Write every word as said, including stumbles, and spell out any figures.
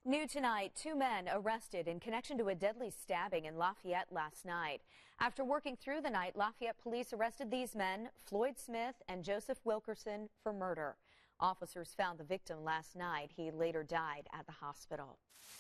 New tonight, two men arrested in connection to a deadly stabbing in Lafayette last night. After working through the night, Lafayette police arrested these men, Floyd Smith and Joseph Wilkerson, for murder. Officers found the victim last night. He later died at the hospital.